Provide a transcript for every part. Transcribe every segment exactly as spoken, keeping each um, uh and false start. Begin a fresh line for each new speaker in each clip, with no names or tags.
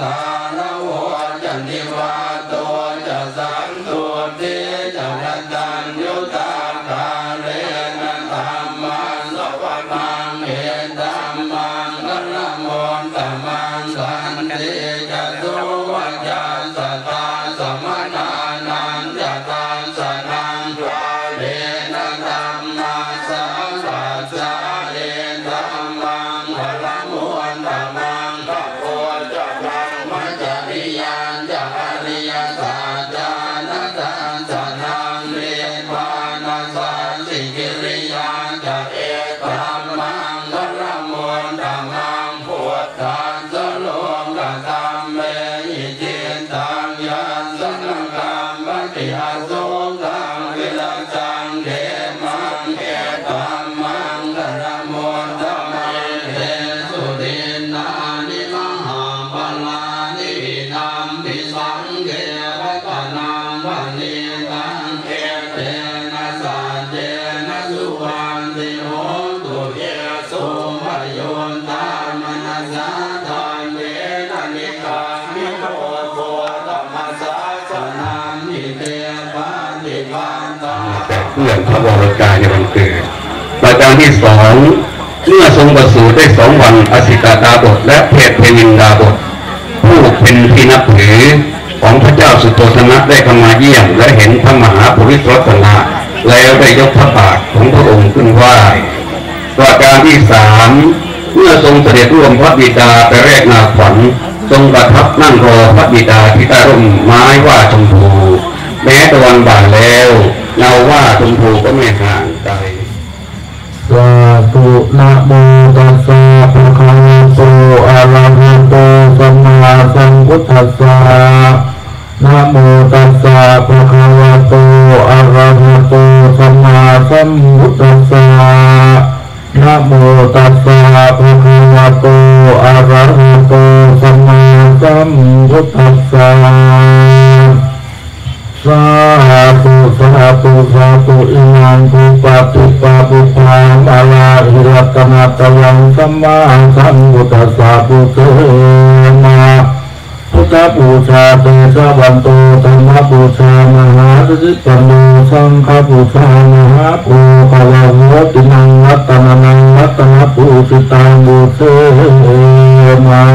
ทาระโวจันทิวาโตจะสันตุติจะรัตัญยุตาคาเรนะธรรมังสวตังเอตัมมังกัลโมนตัมมังสันติจะตุวัจจัสสตาสมนานันจะตาสนังวาเรนะธรรมัสสะปัสสะเอตัมมังกัลโมนตัมมังกัปโพจะรังมัจจริยานจะอริยสัจจานัตตังสนังเรวานัสสันติกิริยาจะเอตัมมังกัลโมนตัมมังพุทธังสโลกตัมเมหิจิตังยัสสนังกัมปติอาโสตังวิรัจังเทมังเอตัมมังกัลโมนตัมมังเทสุตินานิมหาปลานิวินัมปิสังเกวะปะนังวะเนตังเอเตนะสัจเจนะสุวันติโหตุเยสุภโยนตามนัสสะทานเวนะนิกามิโตโตธัมมัสสะสนังนิเตปะนิพันตาเพื่อนพระวรกายในวันเกิดประการที่สองเมื่อทรงประสูติได้สองวันอสิกาดาบทและเพศเพนินดาบทผู้เป็นที่นับถือของพระเจ้าสุโธทนะได้เข้ามาเยี่ยมและเห็นพระมหาปุริสรัตนะแล้วได้ยกพระบาทของพระองค์ขึ้นไหว้ประการที่สามเมื่อทรงเสด็จร่วมพระบิดาไปแรกนาขวัญทรงประทับนั่งรอพระบิดาที่ใต้ร่มไม้ว่าชมพูแม้ตะวันบ่ายแล้วเงาว่าชมพูก็ไม่ห่างไกล
สาธุนะโมตัสสะภะคะวะโตอะระหะโตสัมมาสัมพุทธัสสะนะโมตัสสะภะคะวะโตอะระหะโตสัมมาสัมพุทธัสสะนะโมตัสสะภะคะวะโตอะระหะโตสัมมาสัมพุทธัสสะสาธุสาธุสาธุอิมังคุปฏิปาปุปามาลาหิรัตนาตยังสัมมาสัมพุทธัสสะปุเตมาพุทธบูชาเตสะวันโตธรรมบูชามหาสิปันโนสังฆบูชามหาภูภวะโหตินังรัตนานังรัตนปูสิตังบูเตมา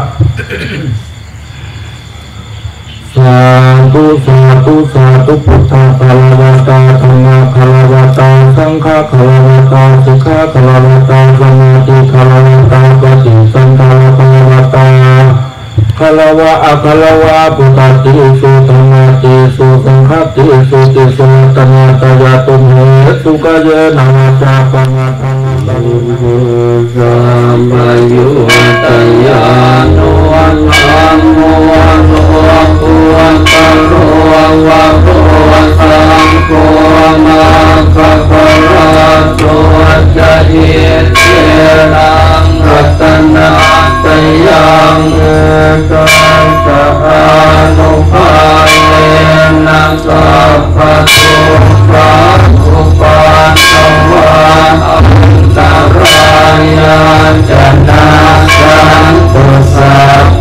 สาธุสาธุสาธุพุทธะคารวะตาธรรมะคารวะตาสังฆะคารวะตาสิกขาคารวะตาสมาธิคารวะตาปฏิสันทาคารวะตาคารวะอะคารวะพุทธติสุธรรมติสุสังฆติสุติสุตนะตยะตุเหสุกเยนะวะจาปังธรรมะสัมมายุตยานุวันธัมโมโนปุวันตโรวะโรสังโฆนาคปะระโสจะเยเจรังรัตนาตยังเอตัสสะอานุภาเวนะสัพพะโสภะอุปัฏฐวะอันตรายาจนาสันตุสัพ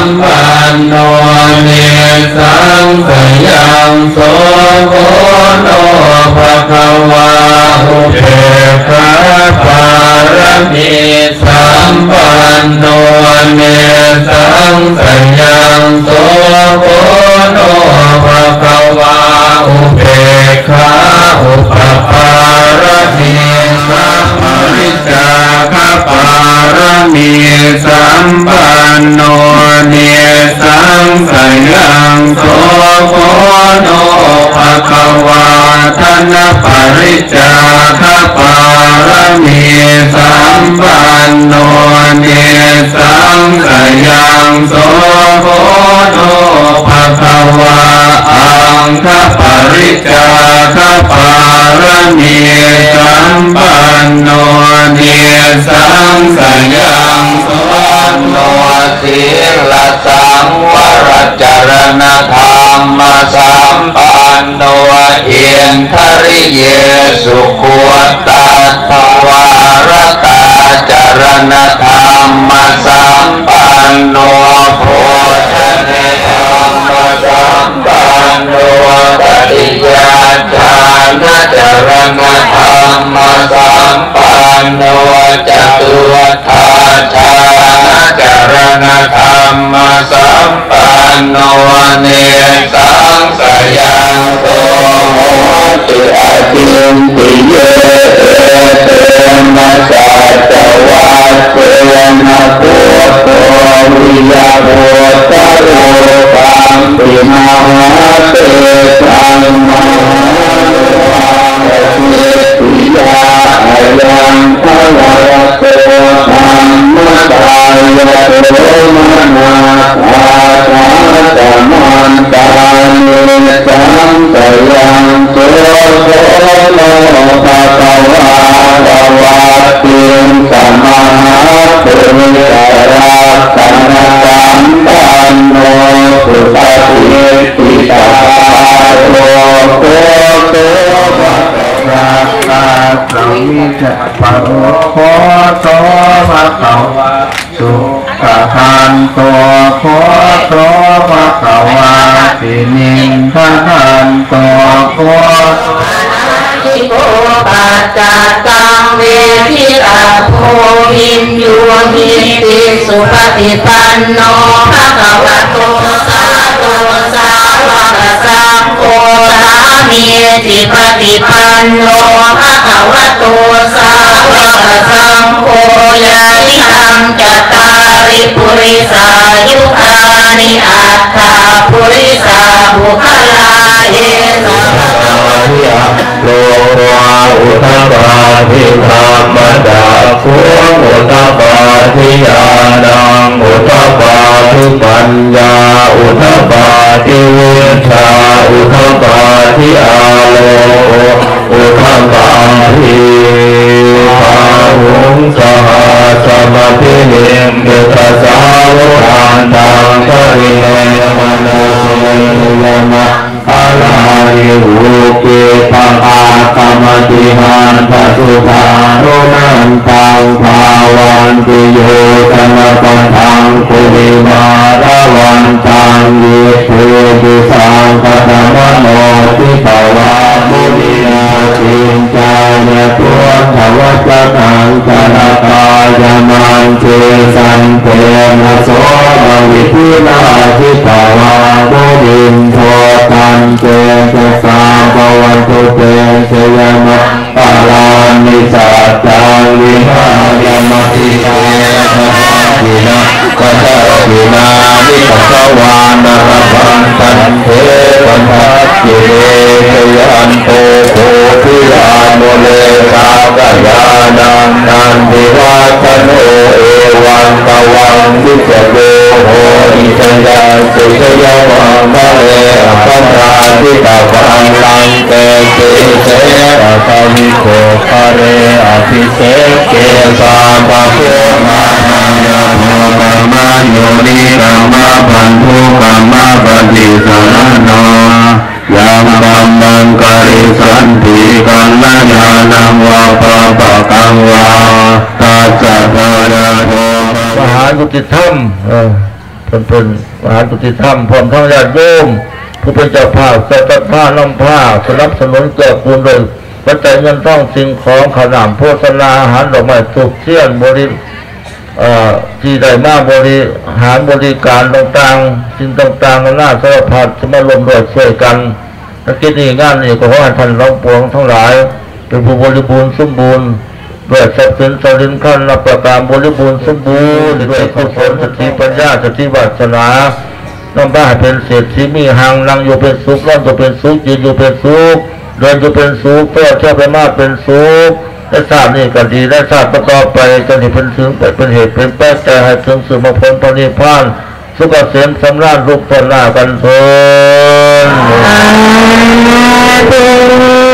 ปันโนเนสังสยังโสโภโนภะคะวาอุเบกขาปารมีสัมปันโนเนสังสยังโสโภโนภะคะวาอุเบกขาอุปปารมีสัมมิจจาคะปารมีสัมปันโนเนสังสยังโสโภโนภะคะวาทนะปริจจาคะปารมีสัมปันโนเนสังสยังโสโภโนภะคะวาอังคะปริจจาคะปารมีสัมปันโนเนสังสยังโสโนศีลสังวรจรณธรรมสัมปันโนเอียนทริเยสุขวตาภวารตาจรณธรรมสัมปันโนโพชเนธรรมสัมปันโนปฏิญาจานะจรณธรรมสัมปันโนจตุวัฏฐาชานะจรณธรรมสัมปันโนเนสังสยังโสโหติอาจินติเยเตนะสัจวัตเตนะโพโตวิยาโพตโรปังปินาเตสังมาปิยาอายังภวะโตธรรมกายโตมนาภาษาสมันตานิสังสยังโสโภโนภะคะวาตวะติงสมาปุริสราสันตัมปันโนสุปฏิปิตาโตโตโตภะคะวะสังวิจปะโรโคโตภะคะวะสุขคันโตโคโตภะคะวะสินิงคันโตโคทิโกปัจจัตตังเวทิตาโพหินโยหิติสุปฏิปันโนภะคะวะโตสาวกสาวกสังโฆสามีจิปฏิปันโนภะคะวะโตสาวกสังโฆยานิหังจัตตาริปุริสายุคานิอัตถาปุริสาบุคลาเยนะโลวาอุทปาทิธรรมดาภูอุทปาทิญาณังอุทปาทิปัญญาอุทปาทิวิชาอุทปาทิอาโลกอุทปาทิภาหุงสหสมาธิเนมเดชะสาวกานตังปริเนมนาโสยมะอาลาหิอุเกปังอาตมติหันตสุภาโรนันตังภาวันติโยธนปันทังปุริมาระวันตังยิเทติสังคตมโนติภาวะมุนีนาจินจายะพุทธวัจตังจรตายามันเจสันเตนะโสมวิทุนาทิภาวะมุนินโทตันเจจะสามภวันตุเตเชยมะปาลานิสัจจังวิหารยมติเตวินะกัจจินานิปัสสวานะระพันตันเทวันทัจจิเรเชยันโตโคทิยาโมเลกากยานังนันทิวัฒโนเอวันตวังทิจโยโหอิชยาสุชยวังมะเลปัญญาทิตาปังลังเตเตเสอะตาวิโกภะเรอภิเสเกสาภะโพมานาโมกัมมาโยนิกัมมาพันธุกัมมาปฏิสารโนยัมบัมมังกริสันติกัลยาณังวะปะปะกังวะตัสสะภะคะวะโตมหากุติธรรมเออ
คนเป็นมหาจุติธรรมพร้อมทั้งญาติโยมผู้เป็นเจ้าภาพเจ้าตัดผ้าน้ำผ้าสนับสนุนเกื้อกูลโดยปัจจัยเงินทองสิ่งของขนมโภชนาอาหารดอกไม้ถูกเชี่ยนบริที่ได้มาบริหารบริการต่างๆสิ่งต่างๆหน้าสารพัดจะมารวมด้วยช่วยกันและกิจนี้งานนี้ก็ขอให้ท่านร้องปวงทั้งหลายเป็นผู้บริบูรณ์สมบูรณ์ด้วยทรัพย์สินสรินขั้นรับประการบริบูรณ์สมบูรณ์ด้วยกุศลสติปัญญาสติวาสนาน้ำบ้าเป็นเศรษฐีมีหังนั่งอยู่เป็นสุขนอนอยู่เป็นสุขยืนอยู่เป็นสุขเดินอยู่เป็นสุขเพื่อเชื่อไปมากเป็นสุขและทราบนี่ก็ดีและทราบประกอบไปจนถึงถึงเป็นเหตุเป็นแปรแต่ให้ถึงสู่มรรคผลพระนิพพานสุขเกษมสำราญรูปต้นหน้ากันเถิด